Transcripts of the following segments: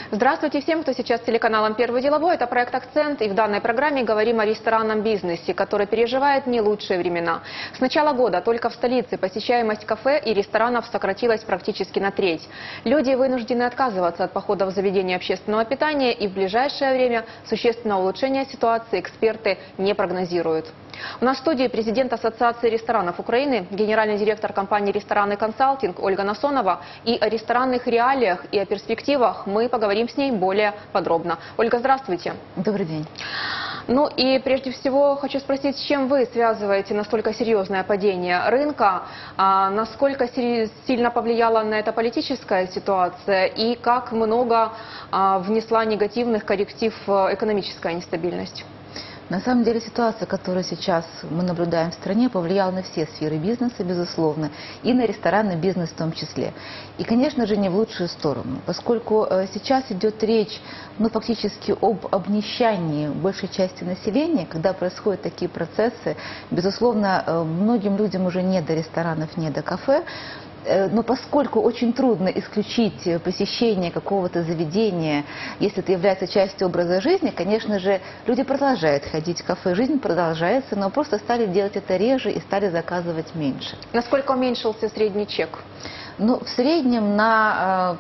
Здравствуйте всем, кто сейчас с телеканалом «Первый деловой». Это проект «Акцент», и в данной программе говорим о ресторанном бизнесе, который переживает не лучшие времена. С начала года только в столице посещаемость кафе и ресторанов сократилась практически на треть. Люди вынуждены отказываться от похода в заведения общественного питания, и в ближайшее время существенного улучшения ситуации эксперты не прогнозируют. У нас в студии президент Ассоциации ресторанов Украины, генеральный директор компании «Ресторанный консалтинг» Ольга Насонова. И о ресторанных реалиях и о перспективах мы поговорим с ней более подробно. Ольга, здравствуйте. Добрый день. Ну и прежде всего хочу спросить, с чем вы связываете настолько серьезное падение рынка, насколько сильно повлияла на это политическая ситуация и как много внесла негативных корректив экономическая нестабильность? На самом деле ситуация, которую сейчас мы наблюдаем в стране, повлияла на все сферы бизнеса, безусловно, и на ресторанный бизнес в том числе. И, конечно же, не в лучшую сторону, поскольку сейчас идет речь, фактически об обнищании большей части населения. Когда происходят такие процессы, безусловно, многим людям уже не до ресторанов, не до кафе. Но поскольку очень трудно исключить посещение какого-то заведения, если это является частью образа жизни, конечно же, люди продолжают ходить в кафе, жизнь продолжается, но просто стали делать это реже и стали заказывать меньше. Насколько уменьшился средний чек? В среднем на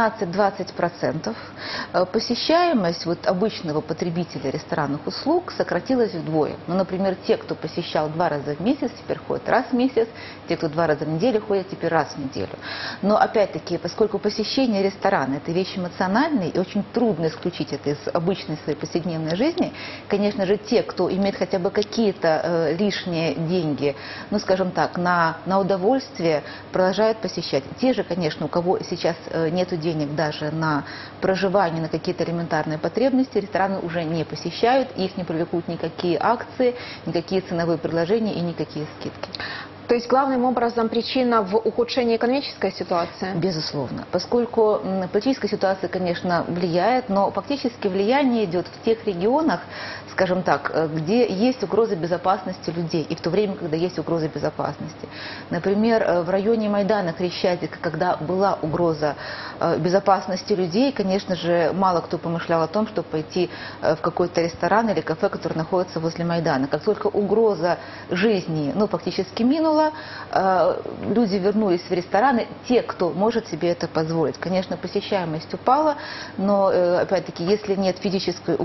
15-20% посещаемость обычного потребителя ресторанных услуг сократилась вдвое. Например, те, кто посещал 2 раза в месяц, теперь ходят раз в месяц, те, кто 2 раза в неделю, ходят теперь раз в неделю. Но опять-таки, поскольку посещение ресторана – это вещь эмоциональная, и очень трудно исключить это из обычной своей повседневной жизни, конечно же, те, кто имеет хотя бы какие-то лишние деньги, скажем так, на удовольствие, продолжают посещать. Те же, конечно, у кого сейчас нет денег даже на проживание, на какие-то элементарные потребности, рестораны уже не посещают, их не привлекут никакие акции, никакие ценовые предложения и никакие скидки. То есть главным образом причина в ухудшении экономической ситуации? Безусловно. Поскольку политическая ситуация, конечно, влияет, но фактически влияние идет в тех регионах, скажем так, где есть угроза безопасности людей, и в то время, когда есть угроза безопасности. Например, в районе Майдана, Крещатика, когда была угроза безопасности людей, конечно же, мало кто помышлял о том, чтобы пойти в какой-то ресторан или кафе, который находится возле Майдана. Как только угроза жизни, фактически минула, люди вернулись в рестораны, те, кто может себе это позволить. Конечно, посещаемость упала, но, опять-таки, если нет физической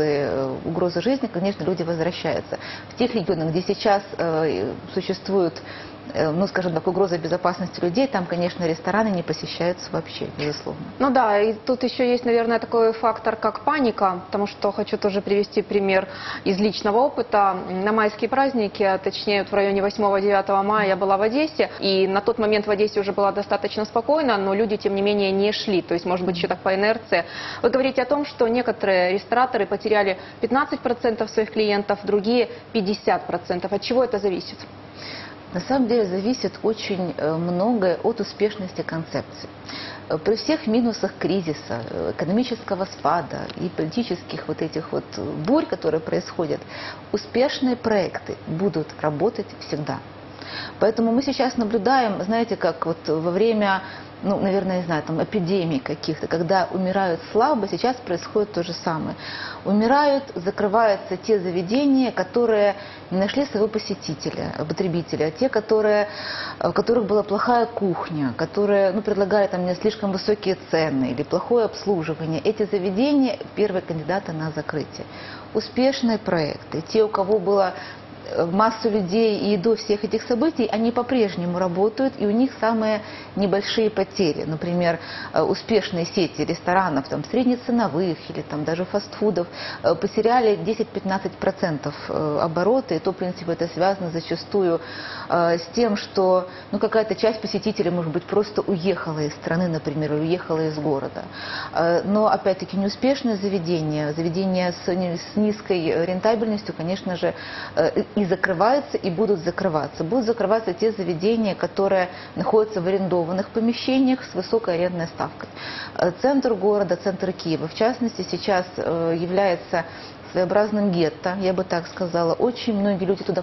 угрозы жизни, конечно, люди возвращаются. В тех регионах, где сейчас существует, скажем так, угроза безопасности людей, там, конечно, рестораны не посещаются вообще, безусловно. Да, и тут еще есть, наверное, такой фактор, как паника, потому что хочу тоже привести пример из личного опыта. На майские праздники, а точнее в районе 8-9 мая я была в Одессе, и на тот момент в Одессе уже было достаточно спокойно, но люди, тем не менее, не шли, то есть, может быть, еще так по инерции. Вы говорите о том, что некоторые рестораторы потеряли 15% своих клиентов, другие 50%. От чего это зависит? На самом деле зависит очень многое от успешности концепции. При всех минусах кризиса, экономического спада и политических этих бурь, которые происходят, успешные проекты будут работать всегда. Поэтому мы сейчас наблюдаем, знаете, как во время, наверное, не знаю, эпидемий каких-то, когда умирают слабо, сейчас происходит то же самое. Умирают, закрываются те заведения, которые не нашли своего потребителя, те, у которых была плохая кухня, которые предлагали не слишком высокие цены или плохое обслуживание. Эти заведения – первые кандидаты на закрытие. Успешные проекты, те, у кого было массу людей и до всех этих событий, они по-прежнему работают, и у них самые небольшие потери. Например, успешные сети ресторанов, среднеценовых или даже фастфудов, потеряли 10-15% оборота, и то, в принципе, это связано зачастую с тем, что какая-то часть посетителей, может быть, просто уехала из страны, например, или уехала из города. Но, опять-таки, неуспешные заведения с низкой рентабельностью, конечно же, и закрываются, и будут закрываться. Будут закрываться те заведения, которые находятся в арендованных помещениях с высокой арендной ставкой. Центр города, центр Киева, в частности, сейчас является своеобразным гетто, я бы так сказала. Очень многие люди туда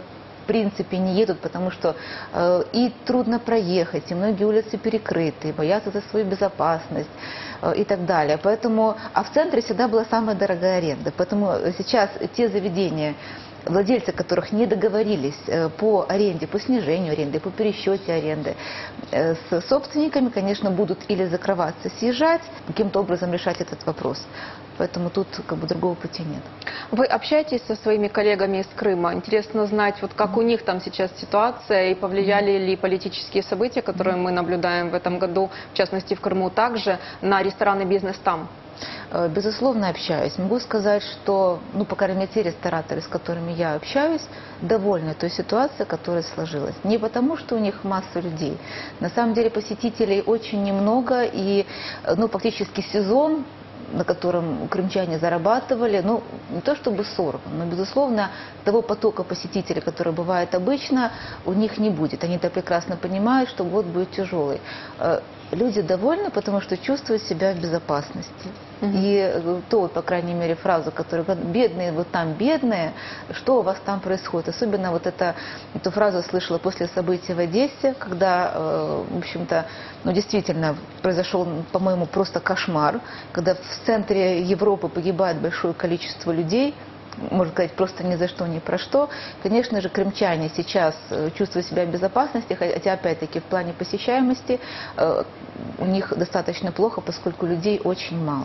принципе не едут, потому что и трудно проехать, и многие улицы перекрыты, и боятся за свою безопасность и так далее. Поэтому, а в центре всегда была самая дорогая аренда. Поэтому сейчас те заведения, владельцы которых не договорились по аренде, по снижению аренды, по пересчете аренды, с собственниками, конечно, будут или закрываться, съезжать, каким-то образом решать этот вопрос. Поэтому тут как бы другого пути нет. Вы общаетесь со своими коллегами из Крыма? Интересно знать, вот как у них там сейчас ситуация и повлияли ли политические события, которые мы наблюдаем в этом году, в частности в Крыму, также на ресторанный бизнес там? Безусловно, общаюсь. Могу сказать, что, ну, по крайней мере, те рестораторы, с которыми я общаюсь, довольны той ситуацией, которая сложилась. Не потому, что у них масса людей. На самом деле посетителей очень немного, и, ну, фактически сезон, на котором крымчане зарабатывали, ну, не то чтобы сорван, но, безусловно, того потока посетителей, который бывает обычно, у них не будет. Они это прекрасно понимают, что год будет тяжелый. Люди довольны, потому что чувствуют себя в безопасности. И то, по крайней мере, фраза, которая говорит: бедные, вот там бедные, что у вас там происходит? Особенно вот эту фразу слышала после событий в Одессе, когда, в общем-то, ну, действительно произошел, по-моему, просто кошмар, когда в центре Европы погибает большое количество людей, можно сказать, просто ни за что, ни про что. Конечно же, крымчане сейчас чувствуют себя в безопасности, хотя, опять-таки, в плане посещаемости у них достаточно плохо, поскольку людей очень мало.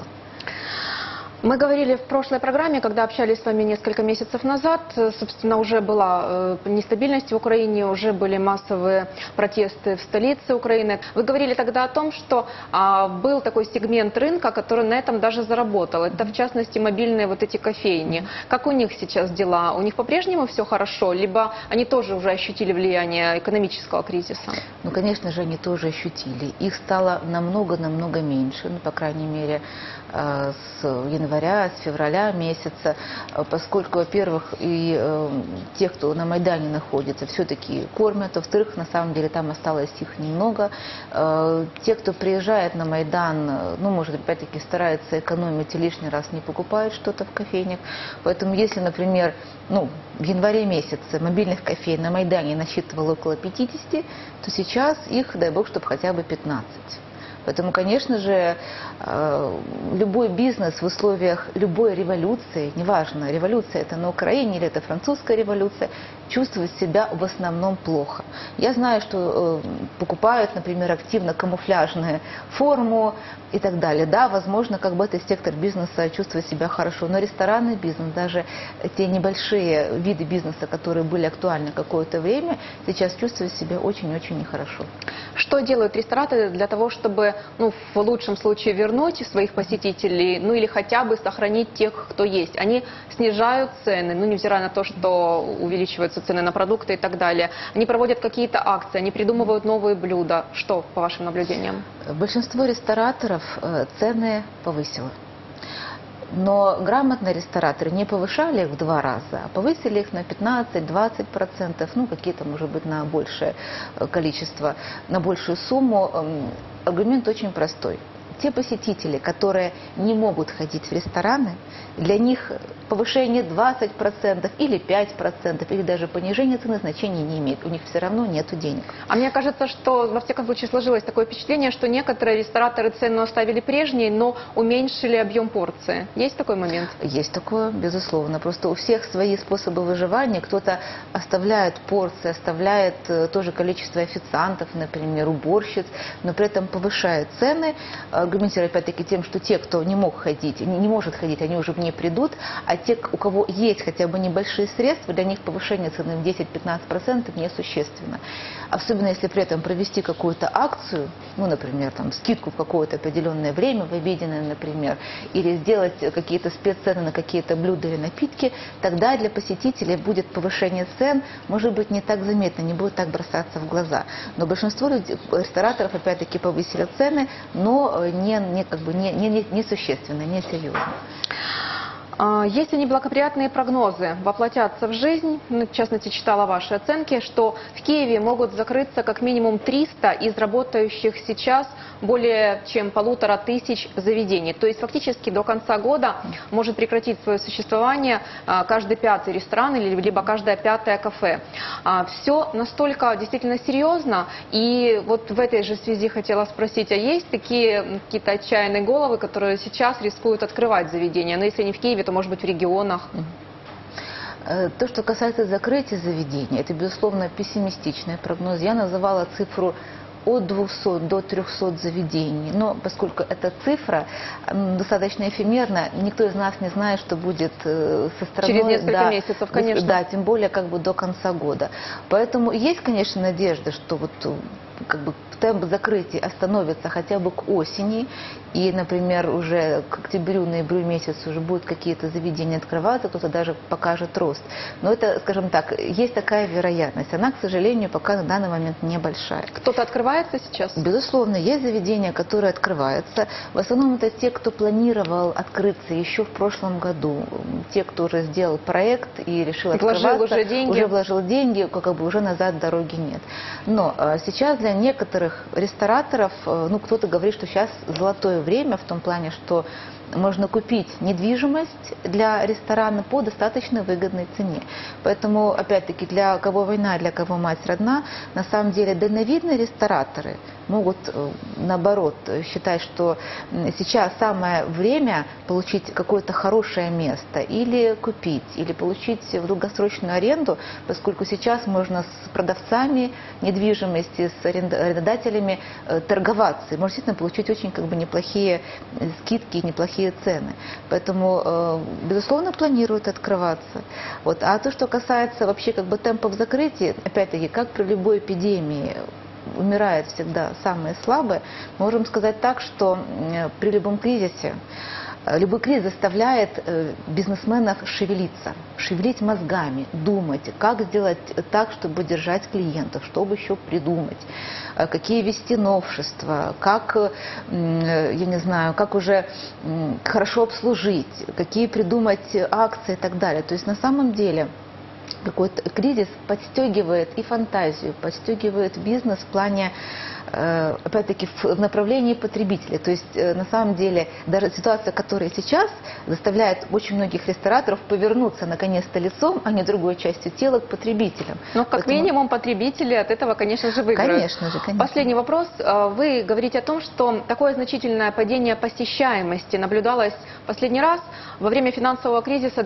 Мы говорили в прошлой программе, когда общались с вами несколько месяцев назад, собственно, уже была нестабильность в Украине, уже были массовые протесты в столице Украины. Вы говорили тогда о том, что был такой сегмент рынка, который на этом даже заработал. Это, в частности, мобильные вот эти кофейни. Как у них сейчас дела? У них по-прежнему все хорошо? Либо они тоже уже ощутили влияние экономического кризиса? Ну, конечно же, они тоже ощутили. Их стало намного-намного меньше, ну, по крайней мере, с января, с февраля месяца, поскольку, во-первых, и те, кто на Майдане находится, все-таки кормят, во-вторых, на самом деле там осталось их немного. Те, кто приезжает на Майдан, ну, может, опять-таки стараются экономить и лишний раз не покупают что-то в кофейнях. Поэтому, если, например, ну, в январе месяце мобильных кофеин на Майдане насчитывало около 50, то сейчас их, дай бог, чтобы хотя бы 15. Поэтому, конечно же, любой бизнес в условиях любой революции, неважно, революция это на Украине или это французская революция, чувствует себя в основном плохо. Я знаю, что покупают, например, активно камуфляжную форму и так далее. Да, возможно, как бы этот сектор бизнеса чувствует себя хорошо, но ресторанный бизнес, даже те небольшие виды бизнеса, которые были актуальны какое-то время, сейчас чувствуют себя очень-очень нехорошо. Что делают рестораторы для того, чтобы, ну, в лучшем случае вернуть своих посетителей, ну или хотя бы сохранить тех, кто есть? Они снижают цены, ну, невзирая на то, что увеличиваются цены на продукты и так далее. Они проводят какие-то акции, они придумывают новые блюда. Что, по вашим наблюдениям? Большинство рестораторов цены повысило. Но грамотные рестораторы не повышали их в 2 раза, а повысили их на 15-20%, ну, какие-то, может быть, на большее количество, на большую сумму. Аргумент очень простой. Те посетители, которые не могут ходить в рестораны, для них повышение 20% или 5%, или даже понижение цены значения не имеет. У них все равно нет денег. А мне кажется, что, во всяком случае, сложилось такое впечатление, что некоторые рестораторы цену оставили прежней, но уменьшили объем порции. Есть такой момент? Есть такое, безусловно. Просто у всех свои способы выживания. Кто-то оставляет порции, оставляет то же количество официантов, например, уборщиц, но при этом повышает цены, аргументируя опять-таки тем, что те, кто не мог ходить, не может ходить, они уже не придут, а те, у кого есть хотя бы небольшие средства, для них повышение цены в 10-15% несущественно. Особенно если при этом провести какую-то акцию, ну, например, там, скидку в какое-то определенное время, в обеденное, например, или сделать какие-то спеццены на какие-то блюда или напитки, тогда для посетителей будет повышение цен, может быть, не так заметно, не будет так бросаться в глаза. Но большинство рестораторов, опять-таки, повысили цены, но не существенно, не серьезно. Если неблагоприятные прогнозы воплотятся в жизнь, в частности, читала ваши оценки, что в Киеве могут закрыться как минимум 300 из работающих сейчас более чем 1500 заведений. То есть фактически до конца года может прекратить свое существование каждый 5-й ресторан или либо каждое 5-е кафе. Все настолько действительно серьезно. И вот в этой же связи хотела спросить, а есть такие какие-то отчаянные головы, которые сейчас рискуют открывать заведения? Но если не в Киеве, то, может быть, в регионах? То, что касается закрытия заведений, это, безусловно, пессимистичный прогноз. Я называла цифру от 200 до 300 заведений. Но поскольку эта цифра достаточно эфемерна, никто из нас не знает, что будет со стороны... Через несколько месяцев, конечно. Да, тем более как бы до конца года. Поэтому есть, конечно, надежда, что вот как бы темп закрытия остановится хотя бы к осени, и, например, уже к октябрю, ноябрю месяцу уже будут какие-то заведения открываться, кто-то даже покажет рост. Но это, скажем так, есть такая вероятность. Она, к сожалению, пока на данный момент небольшая. Кто-то открывается сейчас? Безусловно, есть заведения, которые открываются. В основном это те, кто планировал открыться еще в прошлом году. Те, кто уже сделал проект и решил открываться. Уже вложил деньги, как бы уже назад дороги нет. Но сейчас для некоторых рестораторов, ну, кто-то говорит, что сейчас золотое время в том плане, что можно купить недвижимость для ресторана по достаточно выгодной цене. Поэтому, опять-таки, для кого война, для кого мать родна, на самом деле дальновидные рестораторы могут, наоборот, считать, что сейчас самое время получить какое-то хорошее место или купить, или получить в долгосрочную аренду, поскольку сейчас можно с продавцами недвижимости, с арендодателями торговаться. И можно действительно получить очень как бы неплохие скидки, неплохие цены. Поэтому, безусловно, планируют открываться. Вот. А то, что касается вообще как бы темпов закрытия, опять-таки, как при любой эпидемии, умирают всегда самые слабые, можем сказать так, что при любом кризисе, любой кризис заставляет бизнесменов шевелиться, шевелить мозгами, думать, как сделать так, чтобы держать клиентов, что бы еще придумать, какие ввести новшества, как, я не знаю, как уже хорошо обслужить, какие придумать акции и так далее. То есть на самом деле какой-то кризис подстегивает и фантазию, подстегивает бизнес в плане, опять-таки, в направлении потребителя. То есть, на самом деле, даже ситуация, которая сейчас заставляет очень многих рестораторов повернуться, наконец-то, лицом, а не другой частью тела к потребителям. Но, как минимум, потребители от этого, конечно же, выиграют. Конечно же, конечно. Последний вопрос. Вы говорите о том, что такое значительное падение посещаемости наблюдалось последний раз во время финансового кризиса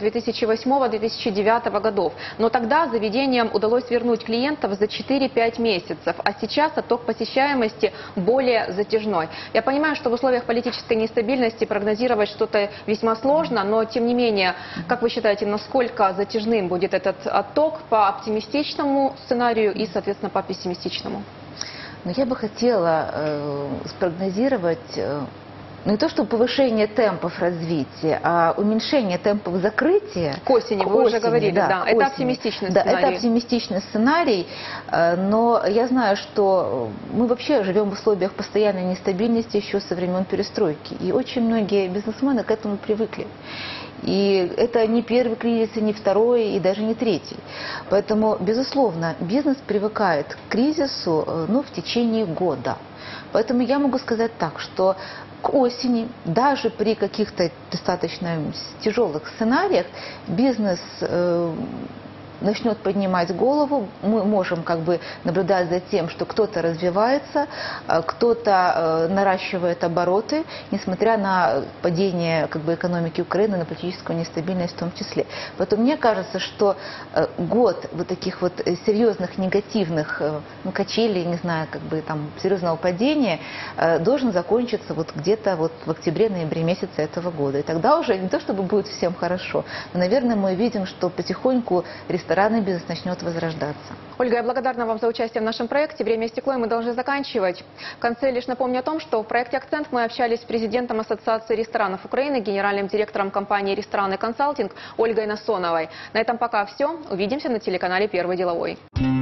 2008-2009 годов. Но тогда заведениям удалось вернуть клиентов за 4-5 месяцев, а сейчас отток посещаемости более затяжной. Я понимаю, что в условиях политической нестабильности прогнозировать что-то весьма сложно, но тем не менее, как вы считаете, насколько затяжным будет этот отток по оптимистичному сценарию и, соответственно, по пессимистичному? Но я бы хотела спрогнозировать не то, что повышение темпов развития, а уменьшение темпов закрытия. К осени, вы уже говорили, да. Это оптимистичный сценарий. Да, это оптимистичный сценарий, но я знаю, что мы вообще живем в условиях постоянной нестабильности еще со времен перестройки, и очень многие бизнесмены к этому привыкли. И это не первый кризис, и не второй, и даже не третий. Поэтому, безусловно, бизнес привыкает к кризису, в течение года. Поэтому я могу сказать так, что к осени, даже при каких-то достаточно тяжелых сценариях, бизнес начнет поднимать голову, мы можем как бы наблюдать за тем, что кто-то развивается, кто-то наращивает обороты, несмотря на падение как бы экономики Украины, на политическую нестабильность в том числе. Поэтому мне кажется, что год вот таких вот серьезных негативных качелей, не знаю, как бы там серьезного падения должен закончиться вот где-то вот в октябре-ноябре месяце этого года. И тогда уже не то, чтобы будет всем хорошо, но, наверное, мы видим, что потихоньку ресторанный бизнес начнет возрождаться. Ольга, я благодарна вам за участие в нашем проекте. Время истекло, и мы должны заканчивать. В конце лишь напомню о том, что в проекте «Акцент» мы общались с президентом Ассоциации ресторанов Украины, генеральным директором компании «Рестораны Консалтинг» Ольгой Насоновой. На этом пока все. Увидимся на телеканале «Первый деловой».